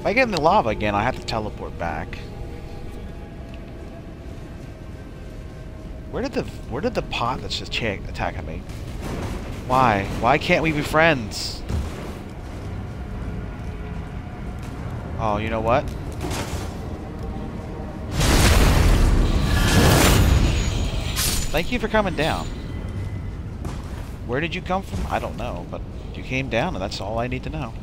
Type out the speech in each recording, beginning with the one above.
If I get in the lava again, I have to teleport back. Where did the pot that's just attacking me? Why? Why can't we be friends? Oh, you know what? Thank you for coming down. Where did you come from? I don't know, but you came down and that's all I need to know.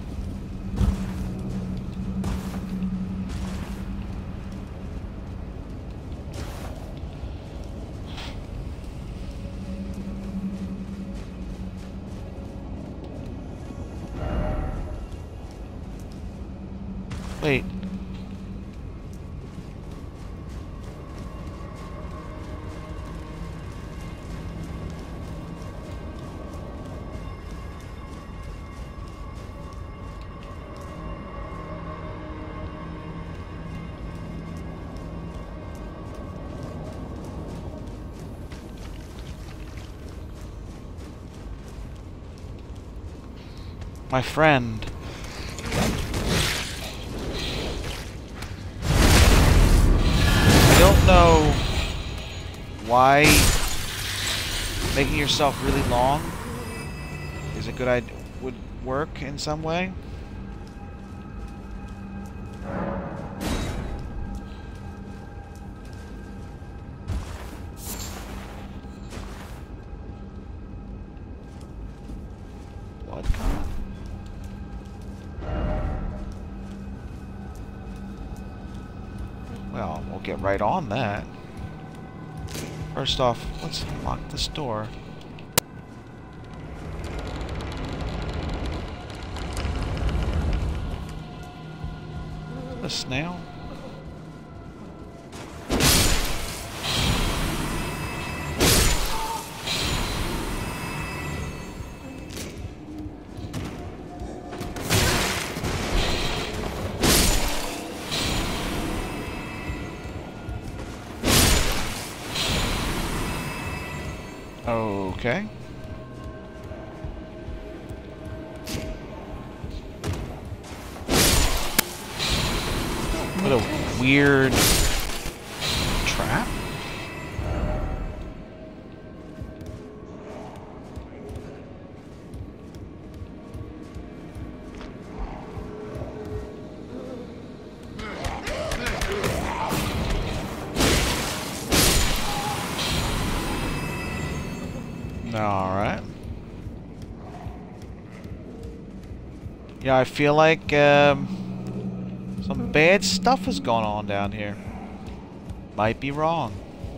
Wait. My friend. I don't know why making yourself really long is a good idea, would work in some way. Blood con? Well, we'll get right on that. First off, let's unlock this door. A snail? Okay. What a weird trap. Alright. Yeah, I feel like some bad stuff is going on down here. Might be wrong.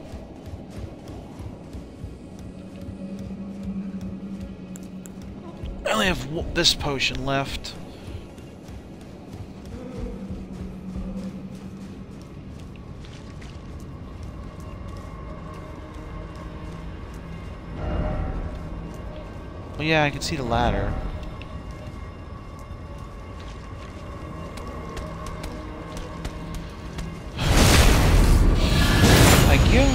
I only have this potion left. Well, yeah, I can see the ladder. Thank you.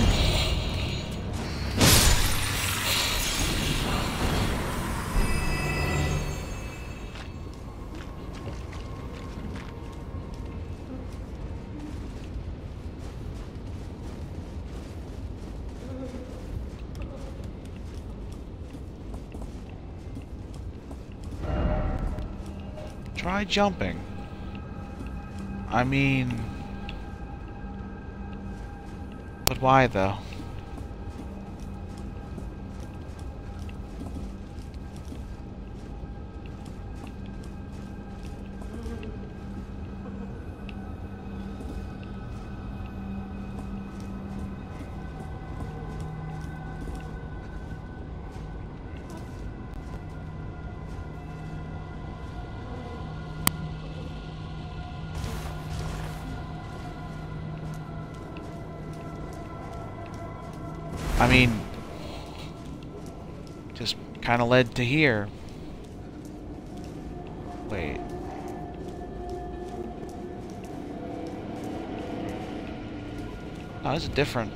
Try jumping. I mean... But why, though? I mean, just kind of led to here. Wait. Oh, this is different.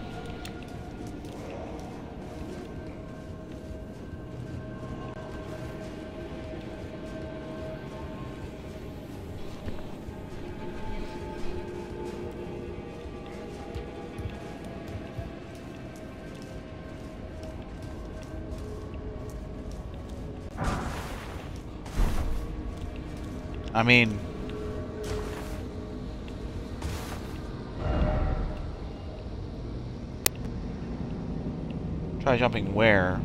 I mean... Try jumping where?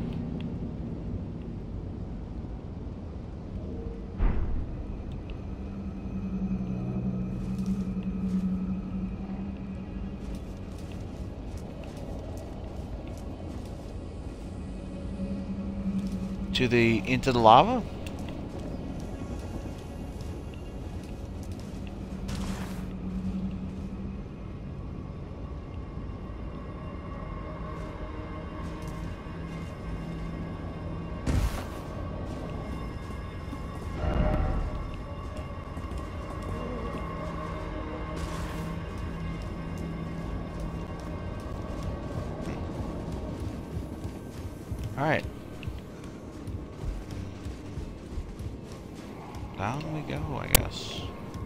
Into the lava? All right. Down we go, I guess.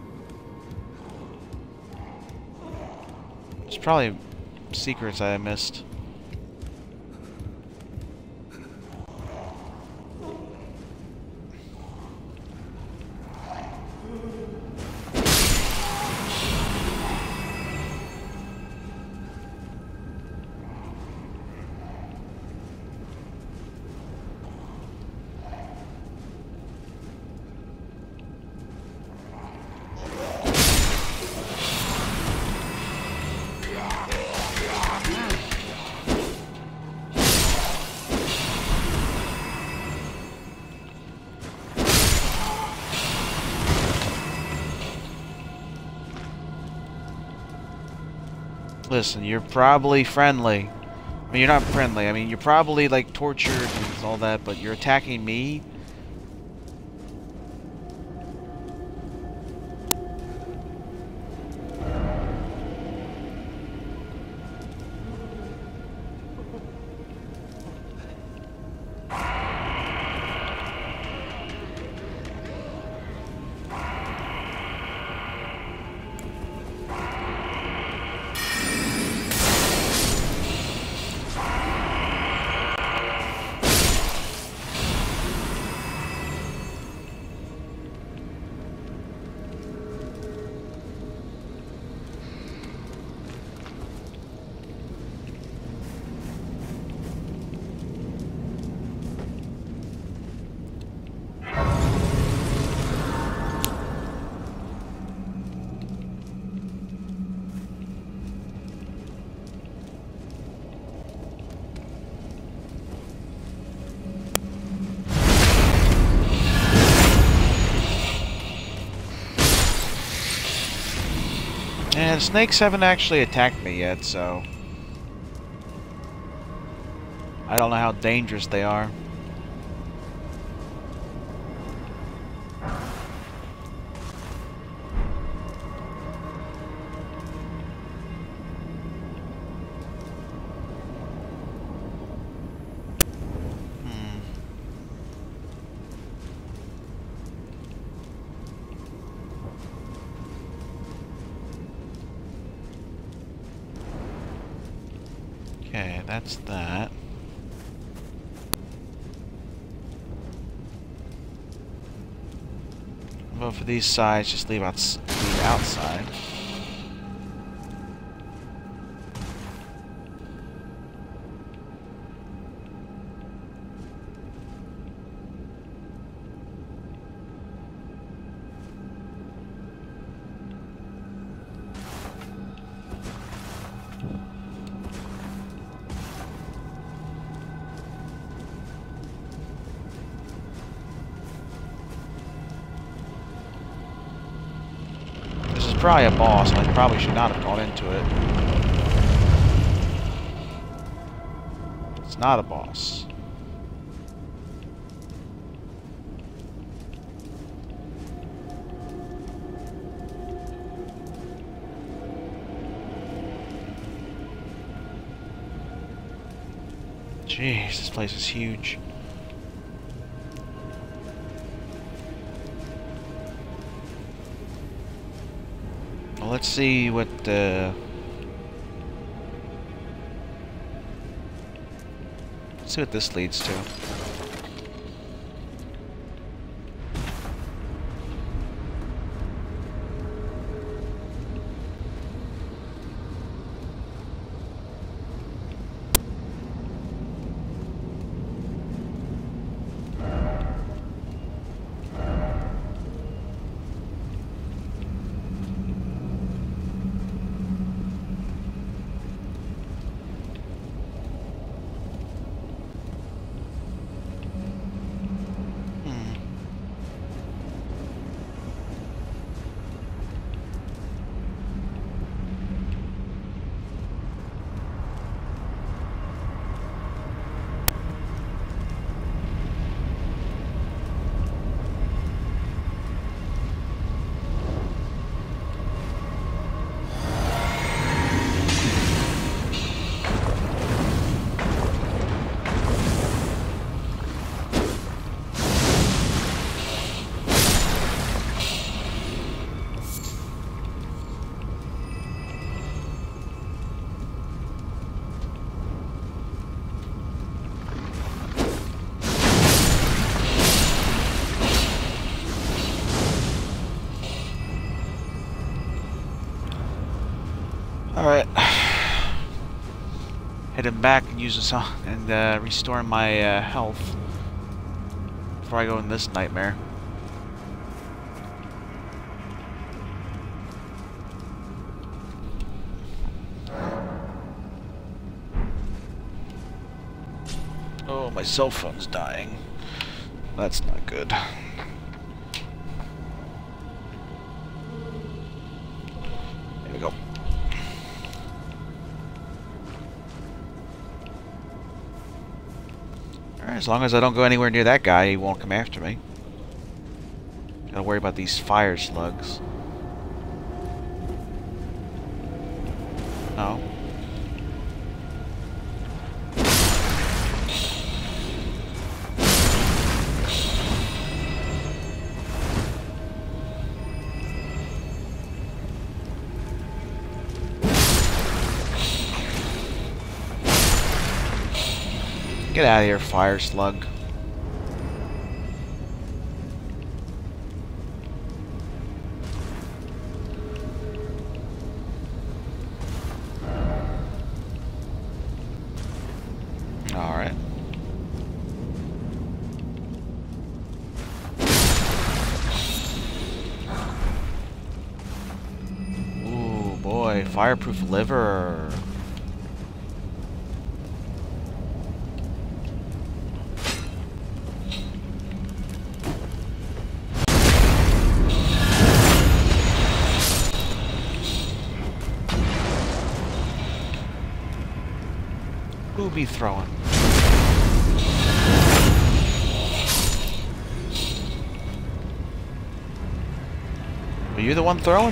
There's probably secrets I missed. Listen, you're probably friendly. I mean, you're not friendly. I mean, you're probably, like, tortured and all that, but you're attacking me? And snakes haven't actually attacked me yet, so... I don't know how dangerous they are. Okay, that's that. Well, for these sides, just leave outside. Probably a boss, and I probably should not have gone into it. It's not a boss. Jeez, this place is huge. Let's see what let's see what this leads to. Alright. Heading back and using some and restoring my health before I go in this nightmare. Oh, my cell phone's dying. That's not good. There we go. Alright, as long as I don't go anywhere near that guy, he won't come after me. Gotta worry about these fire slugs. No. Get out of here, fire slug. Alright. Ooh, boy. Fireproof liver. Who be throwing? Are you the one throwing?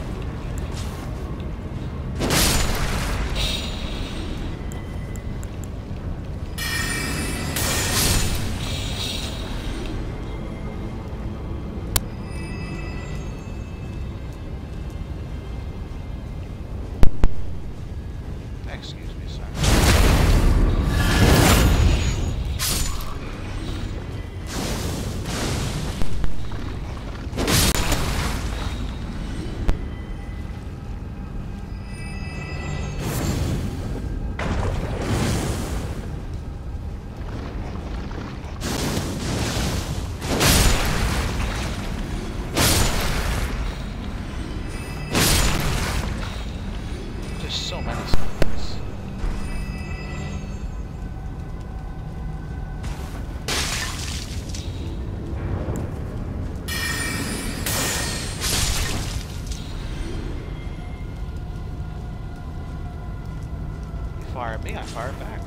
Excuse me, sir. There's so many things. You fire at me, I fire back.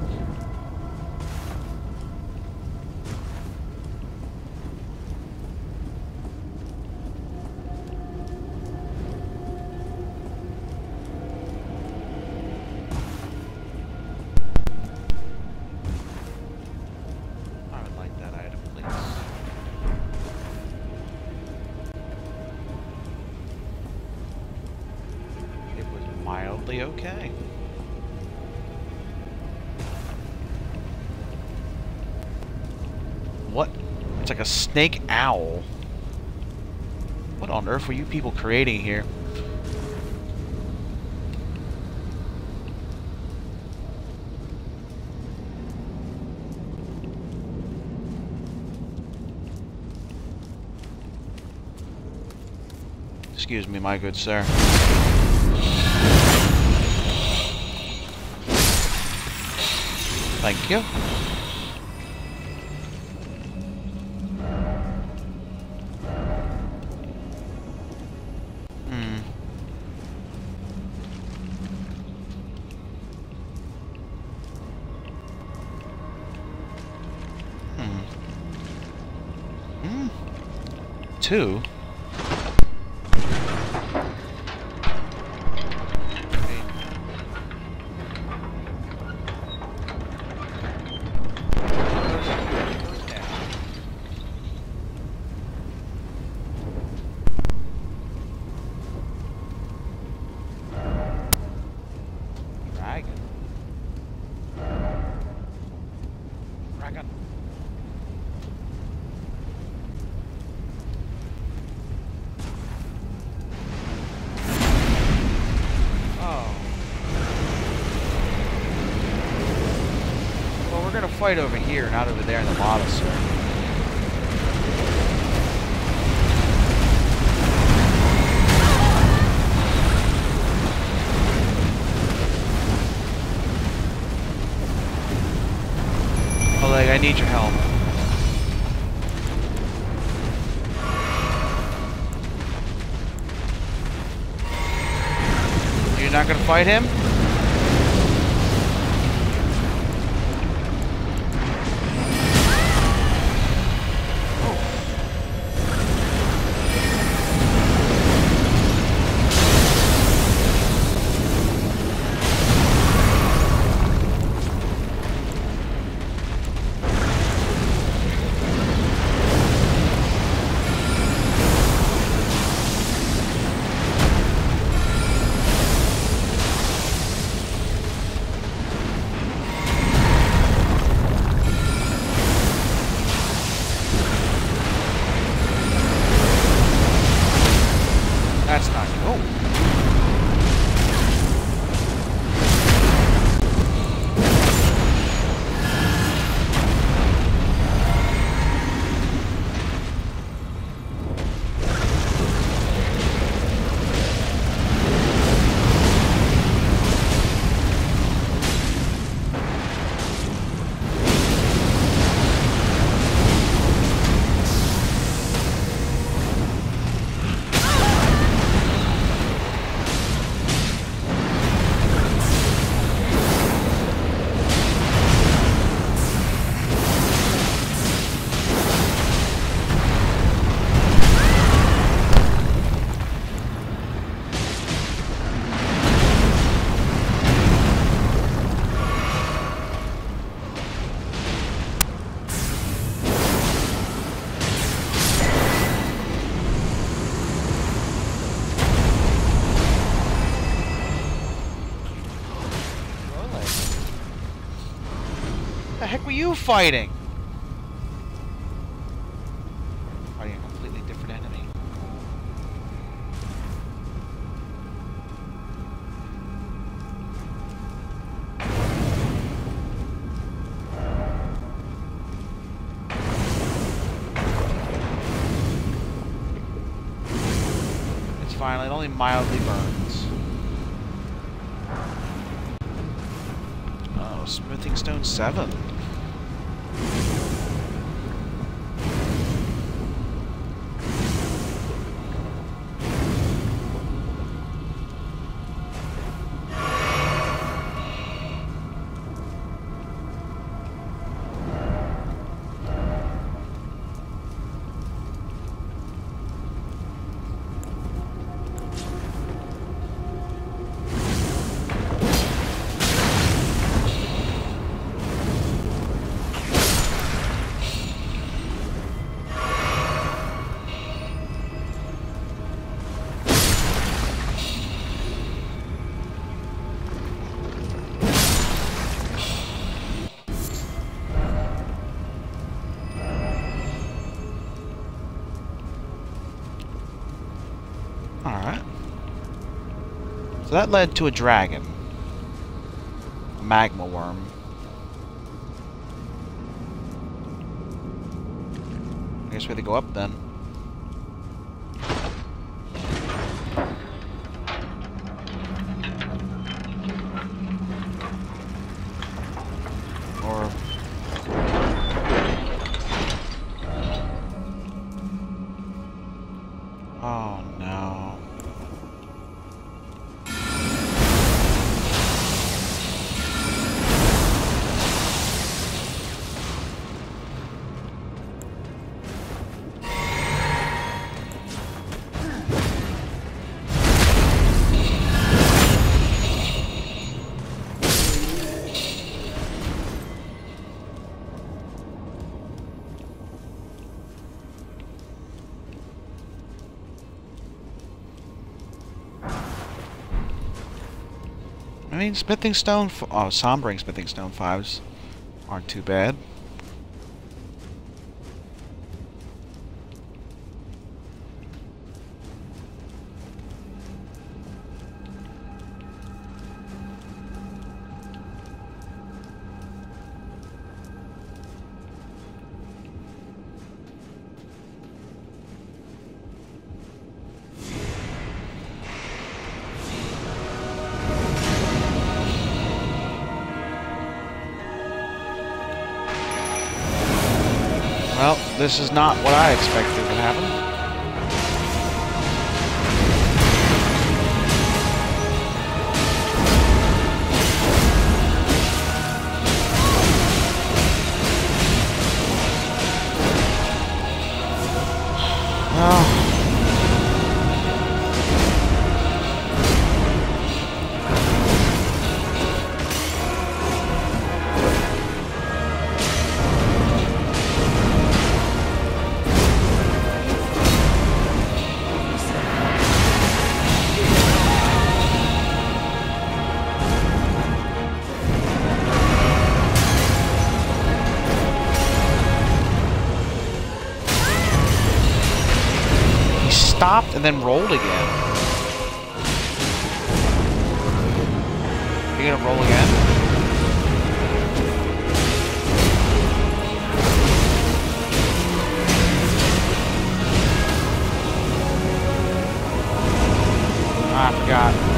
Mildly okay. What? It's like a snake owl. What on earth were you people creating here? Excuse me, my good sir. Thank you. Two? fight over here, not over there in the bottle, sir. Oleg, I need your help. You're not gonna fight him? That's not good. Oh. What the heck were you fighting? Fighting a completely different enemy. It's fine, it only mildly burns. Oh, Smithing Stone 7. Alright. So that led to a dragon. A magma worm. I guess we have to go up then. Or... oh no. I mean, Smithing Stone... oh, Sombring Smithing Stone 5s aren't too bad. This is not what I expected to happen. Stopped and then rolled again. You gonna roll again? Ah, I forgot.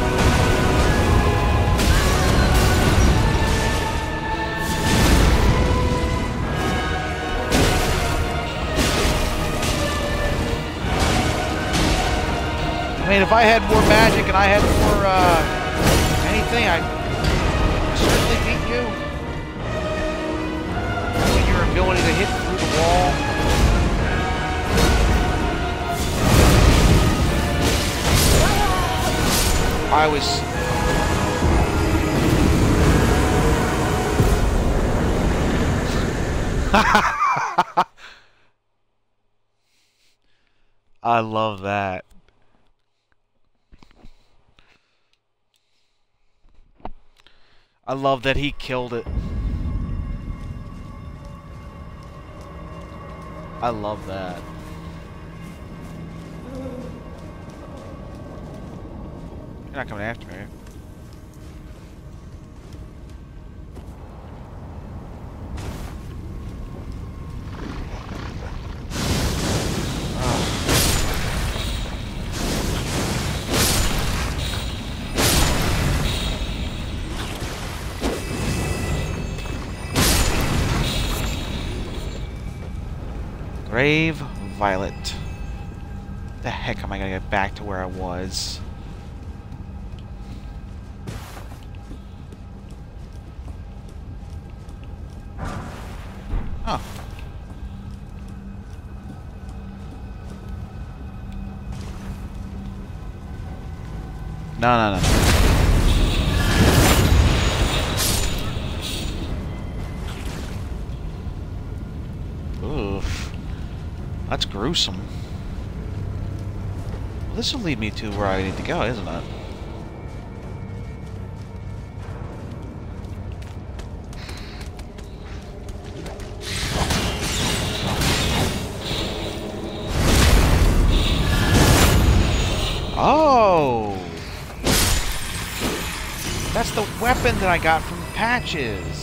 I mean, if I had more magic and I had more, anything, I'd certainly beat you. With your ability to hit through the wall. I was... I love that. I love that he killed it. I love that. You're not coming after me, right? Grave Violet. The heck am I gonna get back to where I was? Oh. No. Oof. That's gruesome. Well, this will lead me to where I need to go, isn't it? Oh! That's the weapon that I got from Patches.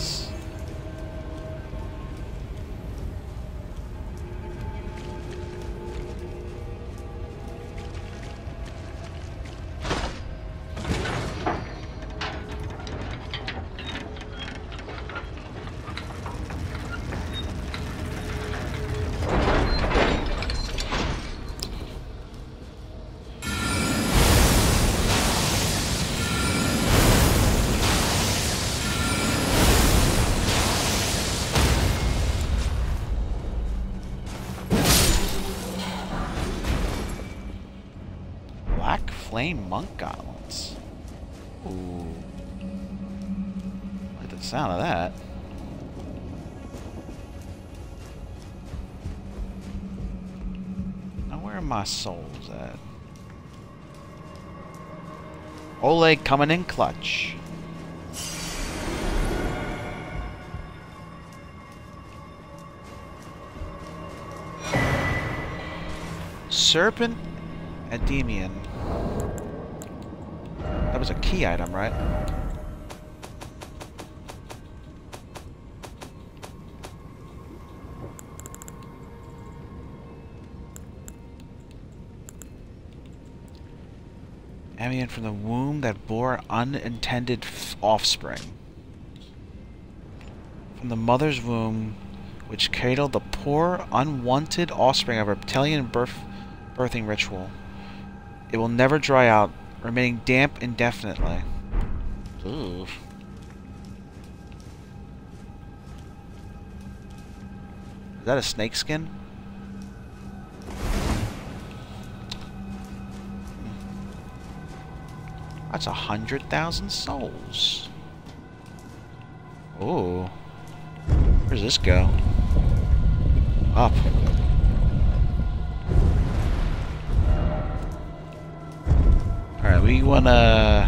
Flame Monk Gauntlets. Ooh. I like the sound of that. Now where are my souls at? Oleg coming in clutch. Serpent Endymion. That was a key item, right? Ambion from the womb that bore unintended offspring. From the mother's womb, which cradle the poor, unwanted offspring of a reptilian birthing ritual. It will never dry out, remaining damp indefinitely. Ooh. Is that a snake skin? That's 100,000 souls. Ooh. Where does this go? Up. Alright, we wanna...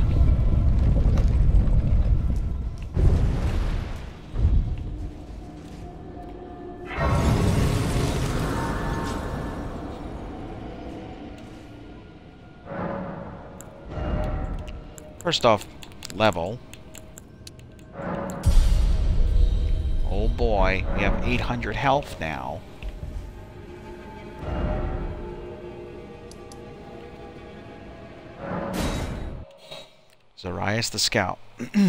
First off, level. Oh boy, we have 800 health now. Zarias the Scout.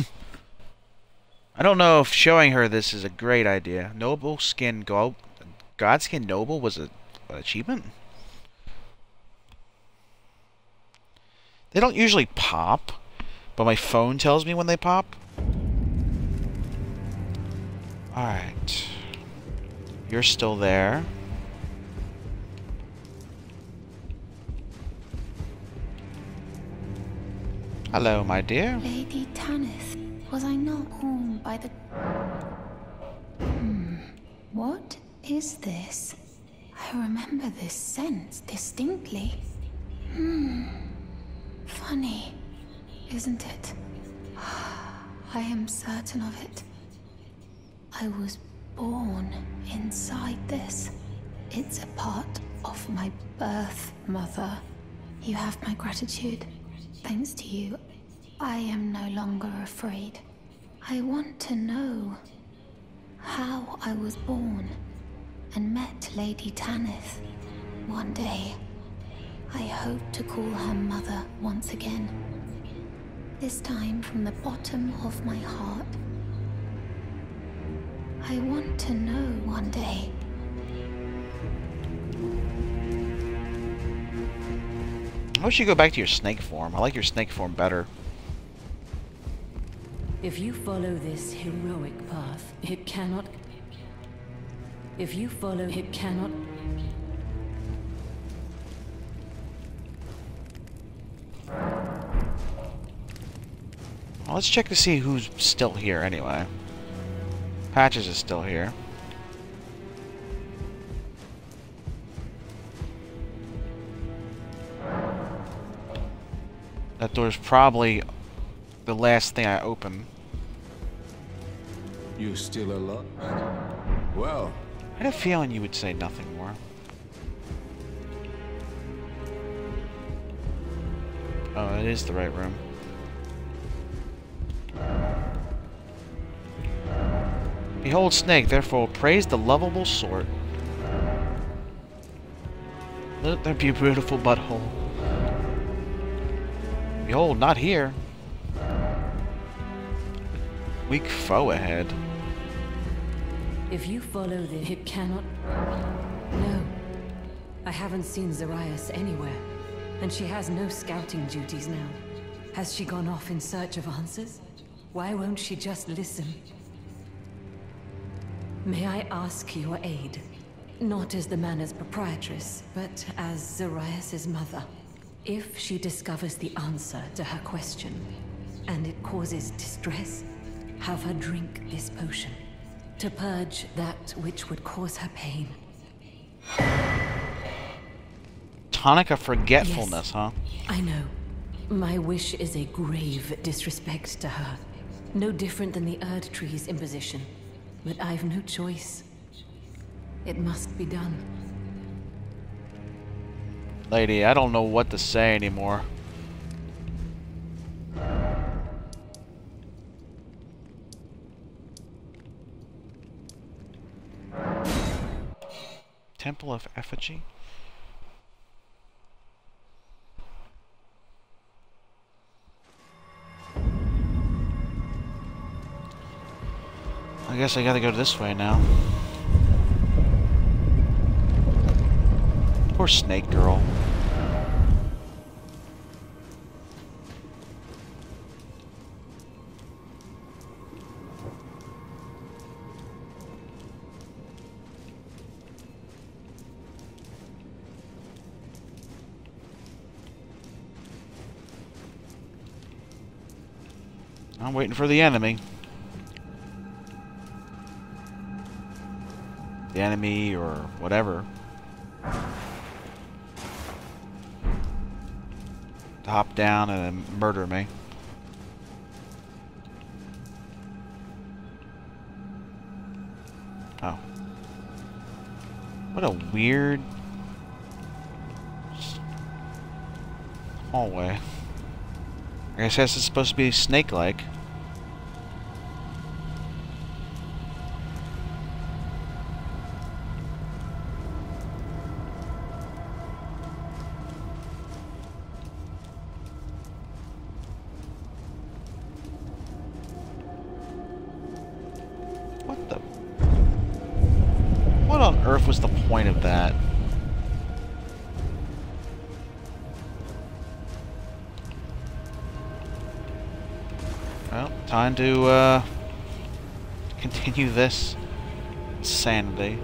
I don't know if showing her this is a great idea. Noble Skin Godskin Noble was an achievement? They don't usually pop, but my phone tells me when they pop. Alright. You're still there. Hello, my dear. Lady Tanith, was I not warned by the... What is this? I remember this scent distinctly. Funny, isn't it? I am certain of it. I was born inside this. It's a part of my birth, Mother. You have my gratitude. Thanks to you, I am no longer afraid. I want to know how I was born and met Lady Tanith. One day, I hope to call her mother once again. This time from the bottom of my heart. I want to know one day. I wish you go back to your snake form. I like your snake form better. If you follow this heroic path, it cannot... If you follow, it cannot... Well, let's check to see who's still here anyway. Patches is still here. That door's probably the last thing I open. You still alive? Well, I had a feeling you would say nothing more. Oh, it is the right room. Behold Snake, therefore praise the lovable sort. Let there be a beautiful butthole. Behold, not here. Weak foe ahead. If you follow this, it cannot... No. I haven't seen Zarias anywhere. And she has no scouting duties now. Has she gone off in search of answers? Why won't she just listen? May I ask your aid? Not as the manor's proprietress, but as Zarias' mother. If she discovers the answer to her question, and it causes distress, have her drink this potion, to purge that which would cause her pain. Tonic of forgetfulness, Yes, huh? I know. My wish is a grave disrespect to her. No different than the Erd Tree's imposition. But I've no choice. It must be done. Lady, I don't know what to say anymore. Temple of Effigy? I guess I gotta go this way now. Poor snake girl. I'm waiting for the enemy. The enemy or whatever. To hop down and murder me. Oh. What a weird hallway. I guess this is supposed to be snake-like. What the? What on earth was the point of that? Well, time to continue this insanity.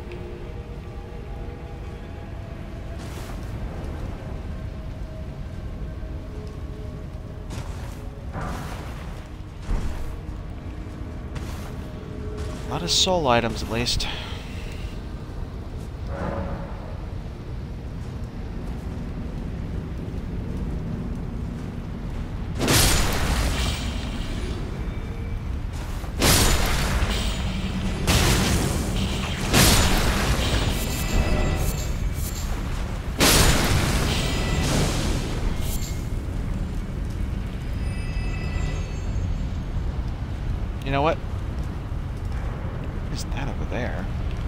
A lot of soul items, at least. You know what? What is that over there?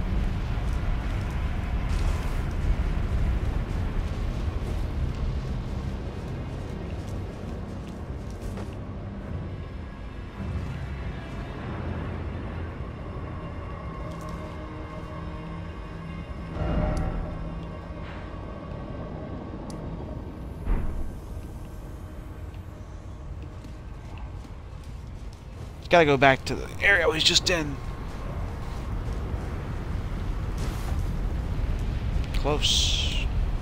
Gotta go back to the area I was just in. Close.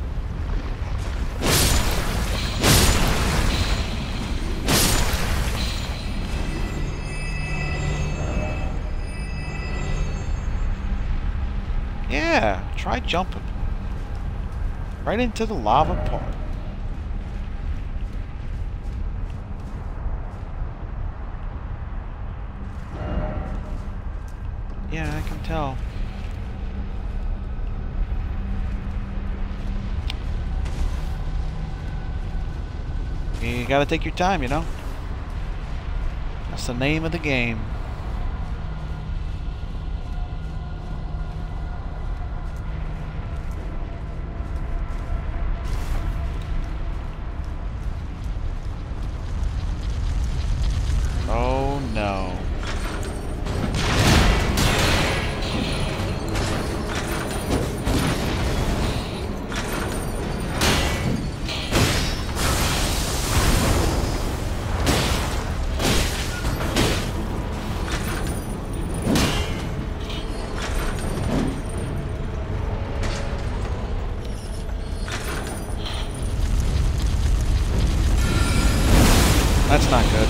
Yeah, try jumping. Right into the lava part. Yeah, I can tell. You gotta take your time, you know? That's the name of the game. Oh no. That's not good.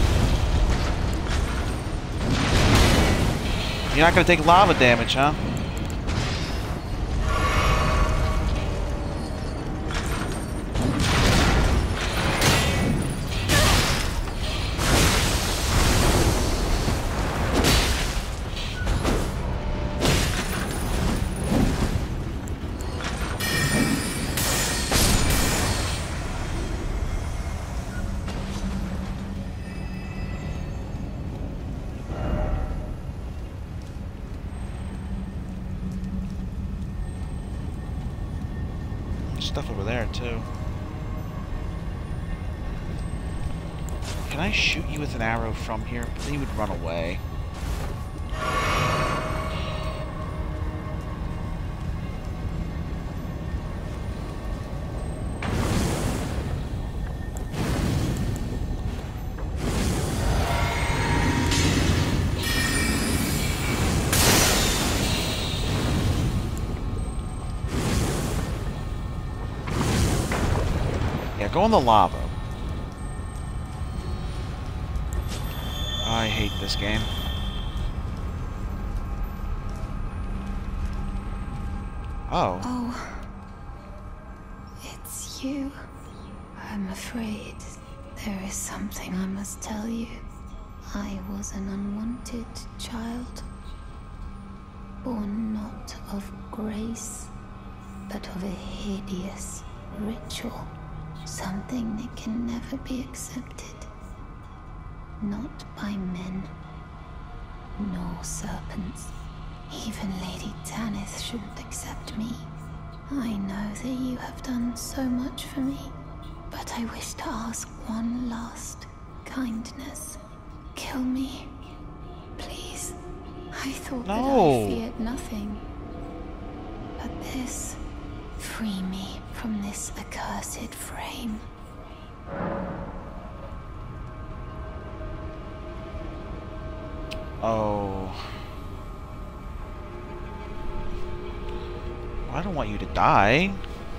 You're not gonna take lava damage, huh? Stuff over there too. Can I shoot you with an arrow from here? Then you would run away. go in the lava. I hate this game. Oh. Oh. It's you. I'm afraid there is something I must tell you. I was an unwanted child. Born not of grace, but of a hideous ritual. Something that can never be accepted. Not by men, nor serpents. Even Lady Tanith shouldn't accept me. I know that you have done so much for me, but I wish to ask one last kindness. Kill me, please. I thought that I feared nothing. But this, free me from this accursed frame. Oh. I don't want you to die.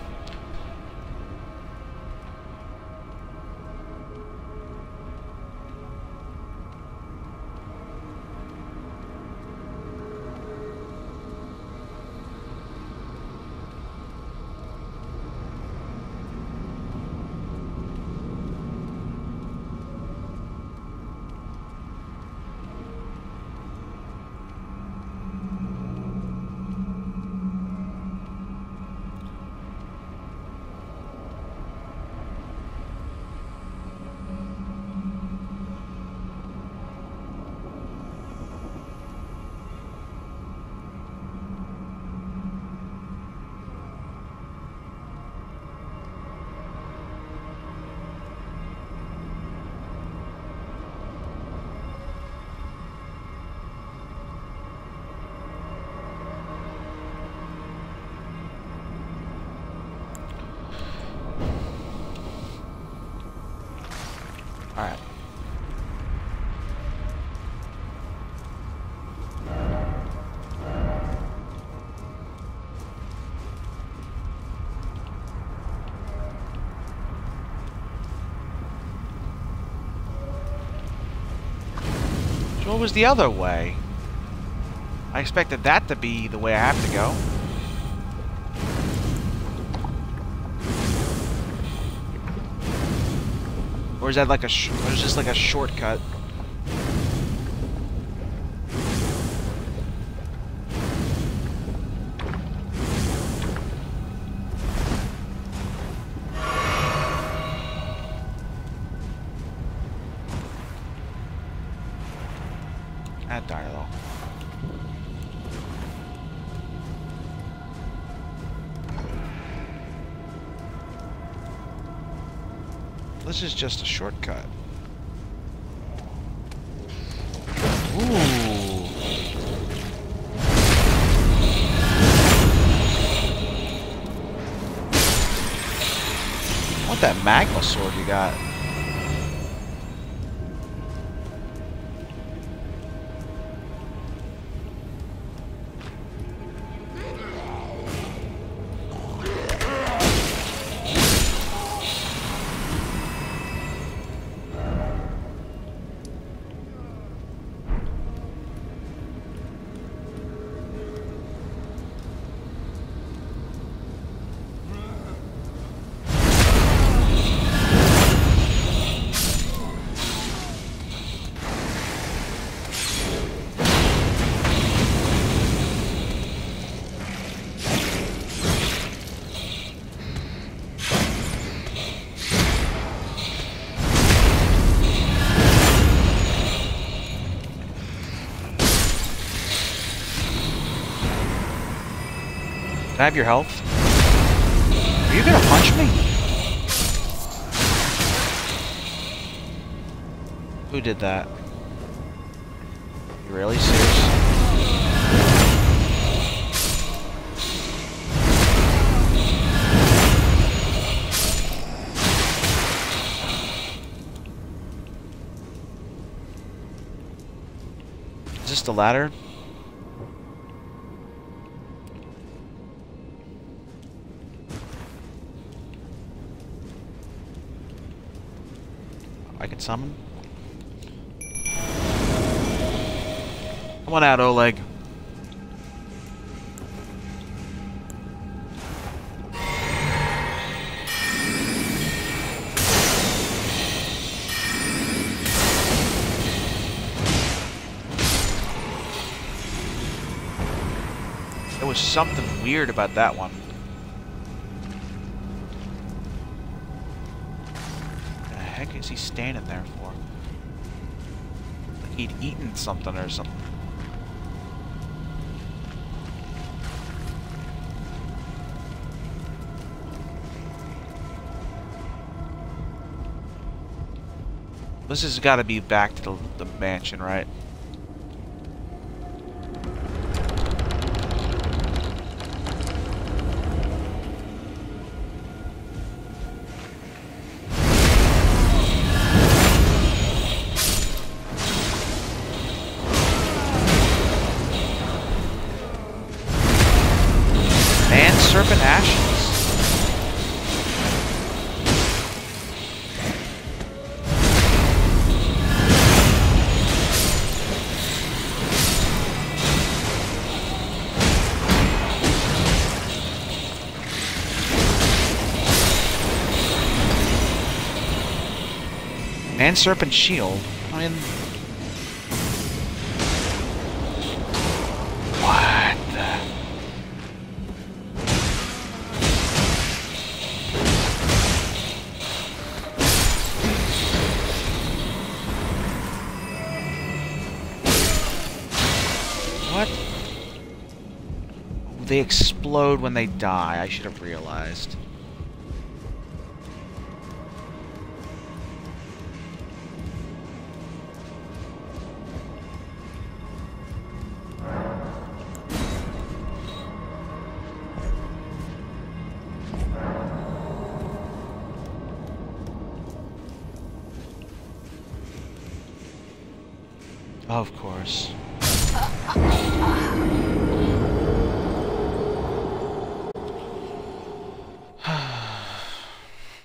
Alright. So what was the other way? I expected that to be the way I have to go. Or is that like a or is this like a shortcut? Add dialogue. This is just a shortcut. Ooh. I want that magma sword you got. Can I have your health? Are you gonna punch me? Who did that? You really serious? Is this the ladder? I can summon. Come on out, Oleg. There was something weird about that one. What the heck is he standing there for? Like he'd eaten something or something. This has got to be back to the mansion, right? Man Serpent Ashes. Man Serpent Shield. I mean, what the? What? They explode when they die. I should have realized. Of course.